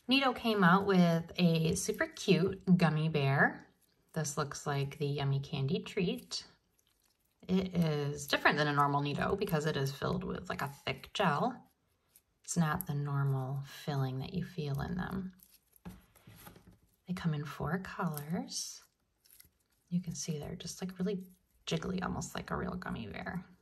Nee Doh came out with a super cute gummy bear. This looks like the yummy candy treat. It is different than a normal Nee Doh because it is filled with like a thick gel. It's not the normal filling that you feel in them. They come in 4 colors. You can see they're just like really jiggly, almost like a real gummy bear.